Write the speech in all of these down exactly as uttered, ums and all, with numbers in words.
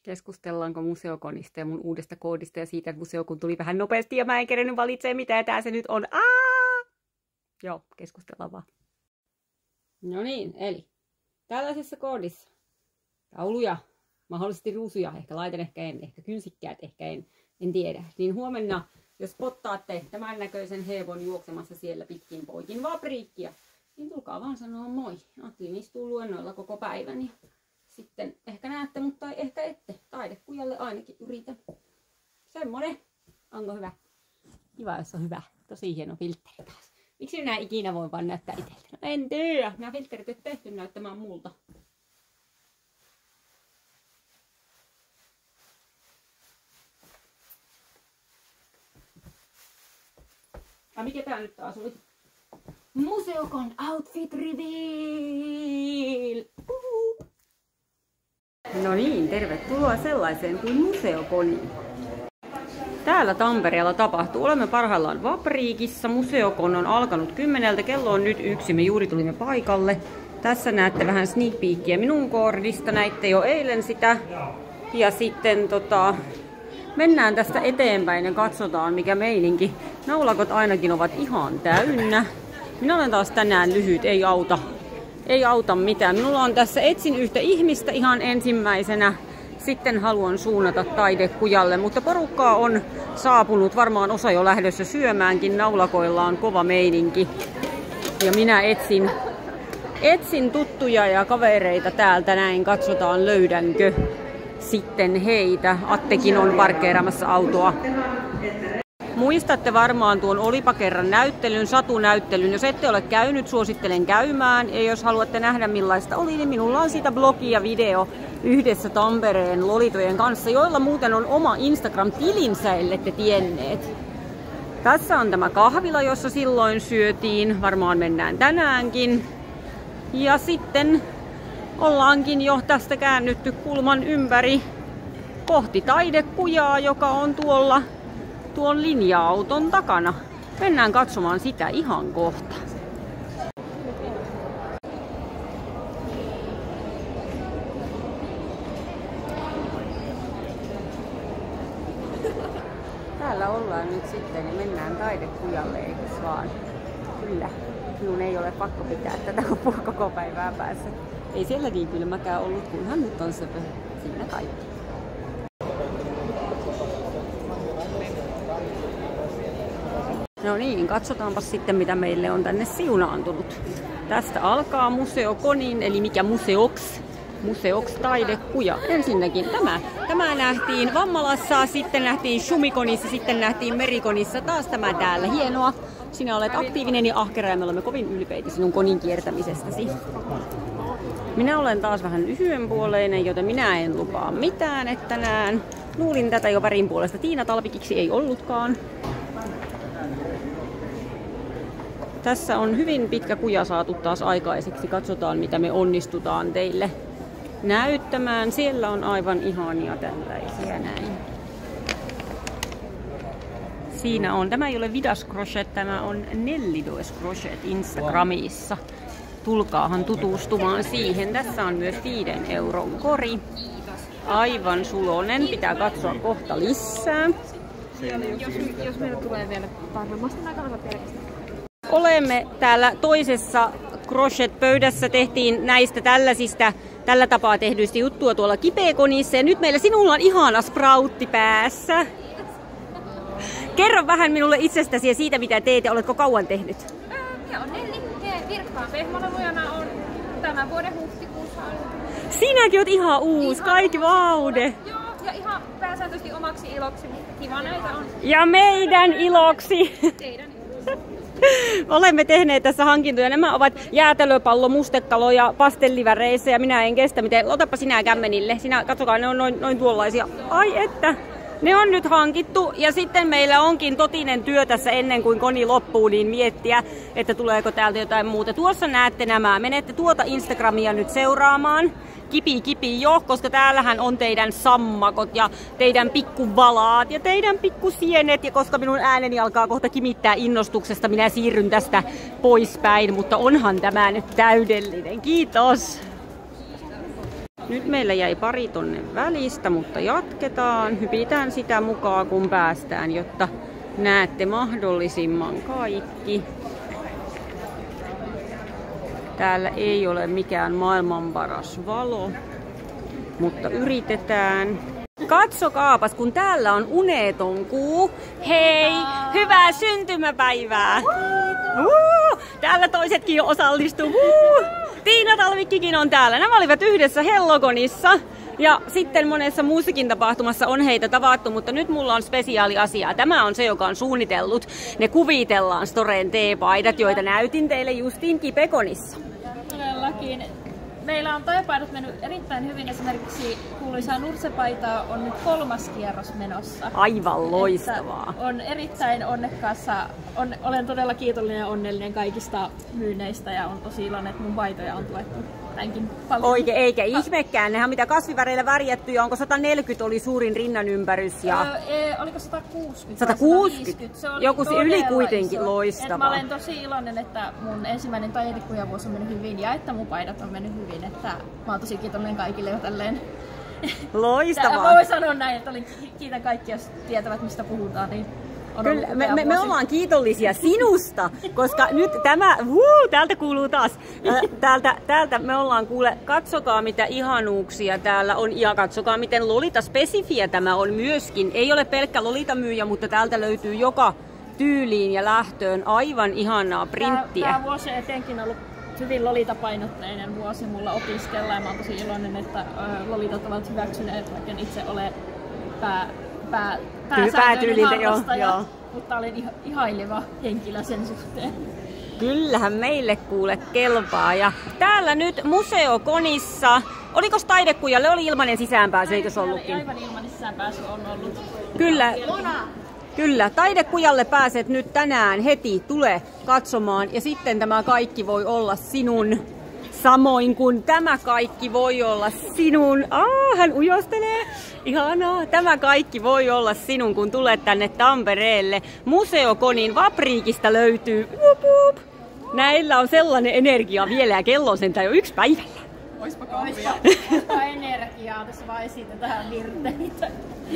Keskustellaanko museokonista ja mun uudesta koodista ja siitä, että museokon tuli vähän nopeasti ja mä en kerennyt valitsee mitä tää se nyt on. Aa! Joo, keskustellaan vaan. No niin, eli tällaisessa koodissa tauluja, mahdollisesti ruusuja, ehkä laitan, ehkä en, ehkä kynsikkäät, ehkä en, en tiedä. Niin huomenna, jos spottaatte tämän näköisen hevon juoksemassa siellä pitkin poikin vapriikkia, niin tulkaa vaan sanoa moi. Ajattelin istua luennoilla koko päivän ja sitten ehkä näette, mutta ehkä ette. Taidekujalle ainakin yritän. Semmonen. Onko hyvä? Kiva, jos on hyvä. Tosi hieno filtteri taas. Miksi minä ikinä voin vaan näyttää itseltä? No en tiedä. Nämä filterit on tehty näyttämään multa. Ja mikä tää nyt taas oli? Museokon outfit reveal! Uhu. No niin, tervetuloa sellaiseen kuin museokoniin. Täällä Tampereella tapahtuu. Olemme parhaillaan Vapriikissa. Museokon on alkanut kymmeneltä. Kello on nyt yksi. Me juuri tulimme paikalle. Tässä näette vähän sneak peekia minun koordista. Näitte jo eilen sitä. Ja sitten tota, mennään tästä eteenpäin ja katsotaan mikä meininki. Naulakot ainakin ovat ihan täynnä. Minä olen taas tänään lyhyt, ei auta. Ei auta mitään. Minulla on tässä etsin yhtä ihmistä ihan ensimmäisenä. Sitten haluan suunnata taidekujalle, mutta porukkaa on saapunut. Varmaan osa jo lähdössä syömäänkin. Naulakoilla on kova meininki. Ja minä etsin, etsin tuttuja ja kavereita täältä näin. Katsotaan löydänkö sitten heitä. Attekin on parkkeeraamassa autoa. Muistatte varmaan tuon Olipa kerran näyttelyn, Satu-näyttelyn. Jos ette ole käynyt, suosittelen käymään. Ja jos haluatte nähdä millaista oli, niin minulla on siitä blogi ja video yhdessä Tampereen lolitojen kanssa, joilla muuten on oma Instagram-tilinsä, ellette tienneet. Tässä on tämä kahvila, jossa silloin syötiin. Varmaan mennään tänäänkin. Ja sitten ollaankin jo tästä käännytty kulman ympäri kohti taidekujaa, joka on tuolla tuon linja-auton takana. Mennään katsomaan sitä ihan kohta. Täällä ollaan nyt sitten ja mennään taidekujalle, eikös vaan? Kyllä. Minun ei ole pakko pitää tätä koko päivää päässä. Ei siellä niin kylmäkään ollut, kunhan nyt on söpö. Siinä kaikki. No niin, katsotaanpa sitten mitä meille on tänne siunaantunut. Tästä alkaa Museokonin, eli mikä Museoks? Museoks taidekuja. Ensinnäkin tämä. Tämä nähtiin Vammalassa, sitten nähtiin Shumikonissa, sitten nähtiin Merikonissa. Taas tämä täällä. Hienoa. Sinä olet aktiivinen ja ahkera ja me olemme kovin ylpeitä sinun konin kiertämisestäsi. Minä olen taas vähän lyhyenpuoleinen, joten minä en lupaa mitään, että näen. Luulin tätä jo värin puolesta Tiina Talvikiksi, ei ollutkaan. Tässä on hyvin pitkä kuja saatu taas aikaiseksi. Katsotaan mitä me onnistutaan teille näyttämään. Siellä on aivan ihania tällaisia näin. Siinä on, tämä ei ole Vidas Crochet, tämä on Nellidoes Crochet Instagramissa. Tulkaahan tutustumaan siihen. Tässä on myös viiden euron kori. Aivan sulonen, pitää katsoa kohta lisää. Jos, jos meillä tulee vielä varmasti näitä pelkästään. Olemme täällä toisessa crochet-pöydässä, tehtiin näistä tällaisista, tällä tapaa tehdyistä juttua tuolla Kipeekonissa. Ja nyt meillä sinulla on ihana sproutti päässä. Kerro vähän minulle itsestäsi ja siitä mitä teet ja oletko kauan tehnyt? Öö, minä olen Nelli, virkkaan pehmolevujana on tämän vuoden huhtikuussa. Sinäkin oot ihan uusi, ihan kaikki vaude. Joo, ja ihan pääsääntöisesti omaksi iloksi, mutta kiva näitä on. Ja meidän iloksi. Teidän iloksi. Olemme tehneet tässä hankintoja. Nämä ovat jäätelöpallo, mustekalo ja pastelliväreissä ja minä en kestä miten. Otapa sinä kämmenille. Sinä, katsokaa, ne on noin, noin tuollaisia. Ai että. Ne on nyt hankittu ja sitten meillä onkin totinen työ tässä ennen kuin koni loppuu, niin miettiä, että tuleeko täältä jotain muuta. Tuossa näette nämä. Menette tuota Instagramia nyt seuraamaan. Kipi kipi jo, koska täällähän on teidän sammakot ja teidän pikkuvalaat ja teidän pikkusienet. Ja koska minun ääneni alkaa kohta kimittää innostuksesta, minä siirryn tästä poispäin. Mutta onhan tämä nyt täydellinen. Kiitos! Nyt meillä jäi pari tonne välistä, mutta jatketaan. Hypitään sitä mukaan, kun päästään, jotta näette mahdollisimman kaikki. Täällä ei ole mikään maailman paras valo, mutta yritetään. Katsokaapas, kun täällä on uneton kuu. Hei, hyvää syntymäpäivää! Uh, täällä toisetkin jo osallistuu. Uh, Tiina Talvikkikin on täällä. Nämä olivat yhdessä Hellogonissa. Ja sitten monessa muussakin tapahtumassa on heitä tavattu, mutta nyt mulla on spesiaali asia. Tämä on se, joka on suunnitellut. Ne kuvitellaan Storeen teepaidat, joita näytin teille justiin Kipekonissa. Todellakin. Meillä on teepaidat mennyt erittäin hyvin. Esimerkiksi kuuluisaa Nurse-paitaa on nyt kolmas kierros menossa. Aivan loistavaa. Että on erittäin onnekkaassa. On, olen todella kiitollinen ja onnellinen kaikista myynneistä ja on tosi iloinen, että mun paitoja on tuettu tämänkin paljon. Oikein, eikä ihmekään. Nehän mitä kasviväreillä värjätty ja onko sata neljäkymmentä oli suurin rinnan ympärys? Ja... Öö, oliko sata kuusikymmentä? sata kuusikymmentä? Se oli joku se yli kuitenkin iso. loistavaa. Et mä olen tosi iloinen, että mun ensimmäinen taidekujavuosi on mennyt hyvin ja että mun paidat on mennyt hyvin. Että mä oon tosi kiitollinen kaikille jo tälleen. Loistavaa. Mä voin sanoa näin, että olin, kiitän kaikkia, jos tietävät mistä puhutaan. Niin Kyllä, me, me, me ollaan kiitollisia sinusta, koska nyt tämä, huu, täältä kuuluu taas, täältä, täältä me ollaan kuule, katsokaa mitä ihanuuksia täällä on ja katsokaa miten Lolita-spesifiä tämä on myöskin. Ei ole pelkkä Lolita-myyjä, mutta täältä löytyy joka tyyliin ja lähtöön aivan ihanaa printtiä. Tämä vuosi etenkin on ollut hyvin Lolita-painotteinen vuosi mulla opiskella ja mä oon tosi iloinen, että Lolitat ovat hyväksyneet, vaikka en itse ole pää, pää, pääsääntöinen harrastaja, joo, mutta olen iha, ihaileva henkilö sen suhteen. Kyllähän meille kuule kelpaa. Ja täällä nyt Museokonissa, oliko taidekujalle, oli ilmainen sisäänpääsy, eikö se ollutkin? Aivan ilmainen sisäänpääsy on ollut. Kyllä. Kyllä, taidekujalle pääset nyt tänään heti, tule katsomaan ja sitten tämä kaikki voi olla sinun, samoin kuin tämä kaikki voi olla sinun. Ah, hän ujostelee, ihanaa, tämä kaikki voi olla sinun, kun tulet tänne Tampereelle. Museokonin Vapriikista löytyy, uup, uup. Näillä on sellainen energia vielä ja kello on sentään jo yksi päivällä. Oispa kahvia. Oispa energiaa, tässä vaan esitetään virteitä.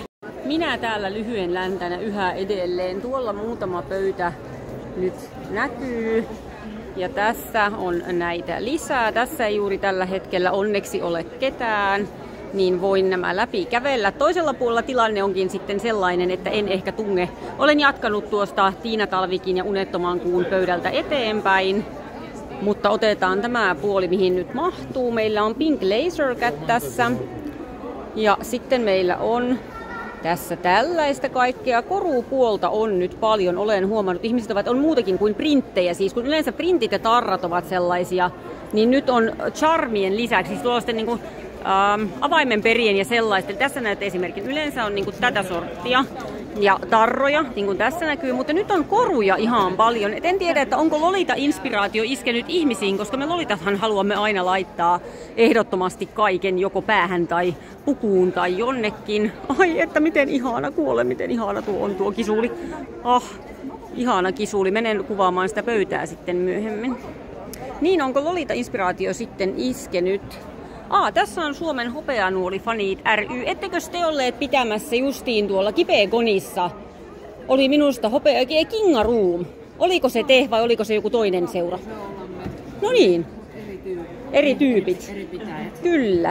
Minä täällä lyhyen läntänä yhä edelleen. Tuolla muutama pöytä nyt näkyy. Ja tässä on näitä lisää. Tässä ei juuri tällä hetkellä onneksi ole ketään, niin voin nämä läpi kävellä. Toisella puolella tilanne onkin sitten sellainen, että en ehkä tunne. Olen jatkanut tuosta Tiina Talvikin ja Unettoman kuun pöydältä eteenpäin. Mutta otetaan tämä puoli, mihin nyt mahtuu. Meillä on Pink Laser Cat tässä. Ja sitten meillä on tässä tällaista kaikkea. Korupuolta on nyt paljon. Olen huomannut, ihmiset ovat, on muutakin kuin printtejä. Siis kun yleensä printit ja tarrat ovat sellaisia, niin nyt on charmien lisäksi, siis tuollaisten niin kuin, ähm, avaimenperien ja sellaista. Eli tässä näet esimerkin. Yleensä on niin kuin tätä sorttia ja tarroja, niin kuin tässä näkyy, mutta nyt on koruja ihan paljon. Et en tiedä, että onko Lolita-inspiraatio iskenyt ihmisiin, koska me Lolitathan haluamme aina laittaa ehdottomasti kaiken joko päähän tai pukuun tai jonnekin. Ai, että miten ihana kuole, miten ihana tuo on tuo kisuli. Ah, ihana kisuli. Menen kuvaamaan sitä pöytää sitten myöhemmin. Niin, onko Lolita-inspiraatio sitten iskenyt? Aa, tässä on Suomen Hopeanuoli-fanit ry. Ettekö te olleet pitämässä justiin tuolla Kipekonissa? Oli minusta hopea... Kinga Room. Oliko se te vai oliko se joku toinen seura? No niin. Eri tyypit. Eri pitäjät. Kyllä.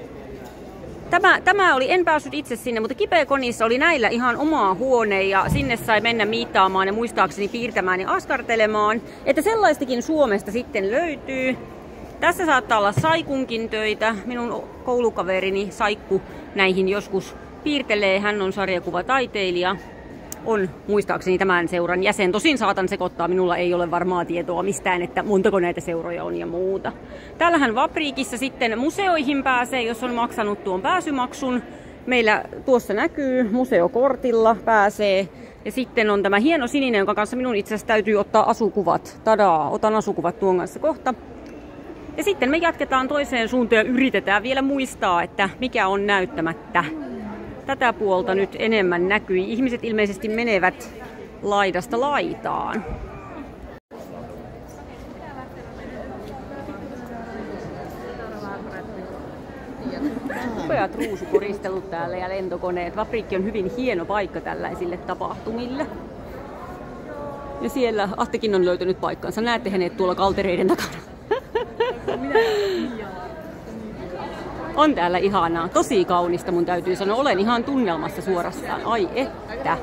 Tämä, tämä oli, en päässyt itse sinne, mutta Kipekonissa oli näillä ihan oma huone ja sinne sai mennä miittaamaan ja muistaakseni piirtämään ja askartelemaan. Että sellaistakin Suomesta sitten löytyy. Tässä saattaa olla Saikunkin töitä. Minun koulukaverini Saikku näihin joskus piirtelee. Hän on sarjakuvataiteilija. On muistaakseni tämän seuran jäsen. Tosin saatan sekoittaa, minulla ei ole varmaa tietoa mistään, että montako näitä seuroja on ja muuta. Täällähän Vapriikissa sitten museoihin pääsee, jos on maksanut tuon pääsymaksun. Meillä tuossa näkyy, museokortilla pääsee. Ja sitten on tämä hieno sininen, jonka kanssa minun itse asiassa täytyy ottaa asukuvat. Tadaa, otan asukuvat tuon kanssa kohta. Ja sitten me jatketaan toiseen suuntaan ja yritetään vielä muistaa, että mikä on näyttämättä. Tätä puolta nyt enemmän näkyi. Ihmiset ilmeisesti menevät laidasta laitaan. upeat ruusukoristelut täällä ja lentokoneet. Vapriikki on hyvin hieno paikka tällaisille tapahtumille. Ja siellä Attekin on löytänyt paikkansa. Näette hänet tuolla kaltereiden takana. On täällä ihanaa. Tosi kaunista mun täytyy sanoa. Olen ihan tunnelmassa suorastaan. Ai että.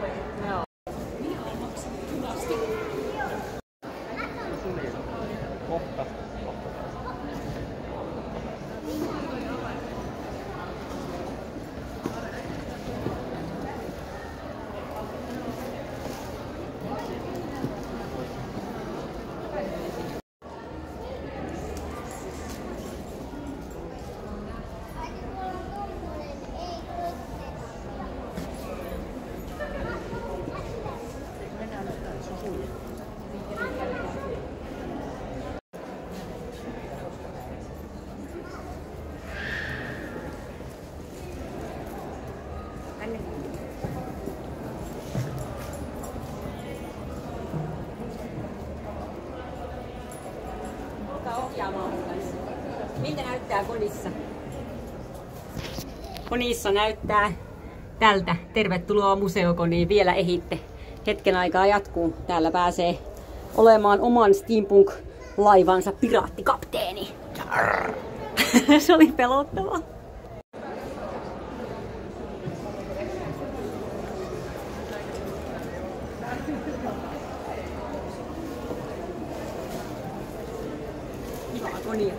Miltä näyttää kodissa? Konissa näyttää tältä. Tervetuloa museokoniin. Vielä ehitte. Hetken aikaa jatkuu. Täällä pääsee olemaan oman steampunk-laivansa piraattikapteeni. Se oli pelottavaa. Konia.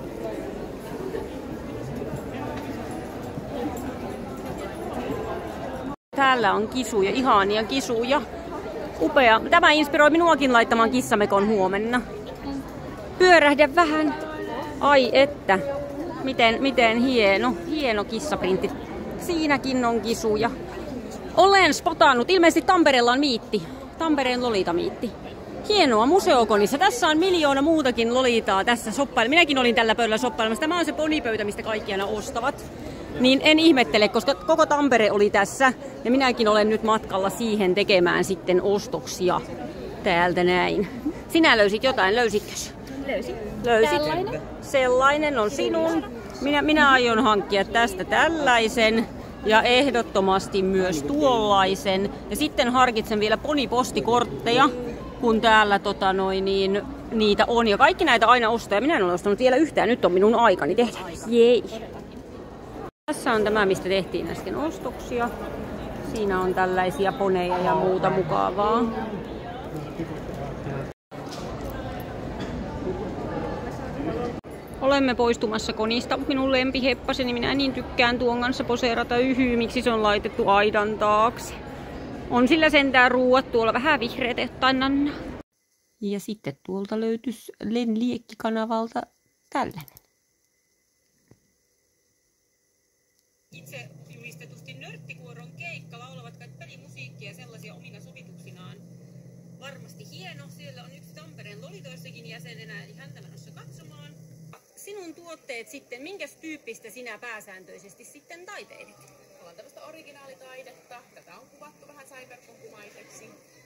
Täällä on kisuja, ihania kisuja. Upea. Tämä inspiroi minuakin laittamaan kissamekon huomenna. Pyörähdä vähän. Ai että. Miten, miten hieno. Hieno kissaprintti. Siinäkin on kisuja. Olen spotannut. Ilmeisesti Tampereella on miitti. Tampereen Lolita-miitti. Hienoa museokonissa. Tässä on miljoona muutakin Lolitaa tässä soppailla. Minäkin olin tällä pöydällä soppailemassa. Tämä on se ponipöytä, mistä kaikki aina ostavat. Niin en ihmettele, koska koko Tampere oli tässä. Ja minäkin olen nyt matkalla siihen tekemään sitten ostoksia. Täältä näin. Sinä löysit jotain, löysitkö? Löysin. Löysit? Tällainen. Sellainen on sinun. Minä, minä aion hankkia tästä tällaisen. Ja ehdottomasti myös tuollaisen. Ja sitten harkitsen vielä ponipostikortteja. Kun täällä tota, noin, niin, niitä on. Ja kaikki näitä aina ostaa. Ja minä en ole ostanut vielä yhtään. Nyt on minun aikani tehdä. Jei. Tässä on tämä, mistä tehtiin äsken ostoksia. Siinä on tällaisia poneja ja muuta mukavaa. Olemme poistumassa konista. Minun lempiheppaseni, minä niin tykkään tuon kanssa poseerata. Yhyy, miksi se on laitettu aidan taakse. On sillä sentään ruuat tuolla vähän vihreät, jotain nanna. Ja sitten tuolta löytyisi Len Liekki-kanavalta tällainen. Itse julistetusti nörttikuoron keikka laulavat kai pelimusiikkia sellaisia omina sovituksinaan. Varmasti hieno. Siellä on yksi Tampereen Lolitoissakin jäsenenä, eli häntä menossa katsomaan. Sinun tuotteet sitten, minkäs tyyppistä sinä pääsääntöisesti sitten taiteilit? On tämmöistä originaalitaidetta. Tätä on kuvattu vähän cyberpunkumaiseksi.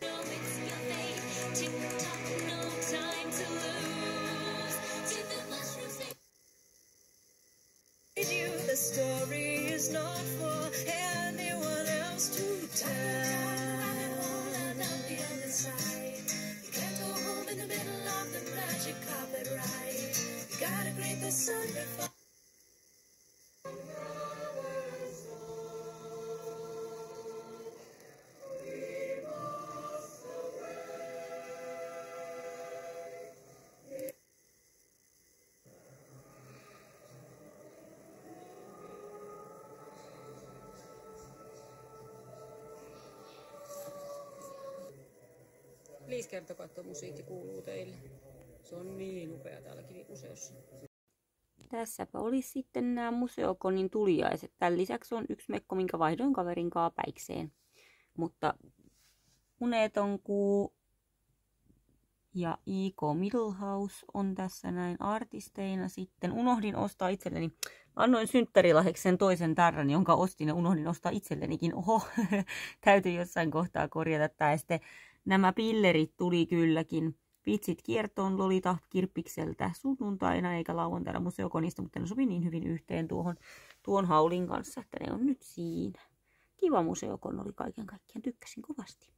Please kertokaa, että musiikki kuuluu teille. Se on niin upea täälläkin museossa. Tässäpä oli sitten nämä museokonin tuliaiset. Tämän lisäksi on yksi mekko, minkä vaihdoin kaverin kaa päikseen. Mutta Uneton kuu ja I K Middlehouse on tässä näin artisteina. Sitten unohdin ostaa itselleni. Annoin synttärilahdeksi sen toisen tarran, jonka ostin ja unohdin ostaa itsellenikin. Oho, täytyy jossain kohtaa korjata tämä. Sitten nämä pillerit tuli kylläkin. Vitsit kiertoon Lolita Kirppikseltä sunnuntaina eikä lauantaina museokonista, mutta ne sopi niin hyvin yhteen tuohon, tuon haulin kanssa, että ne on nyt siinä. Kiva museokon oli kaiken kaikkiaan, tykkäsin kovasti.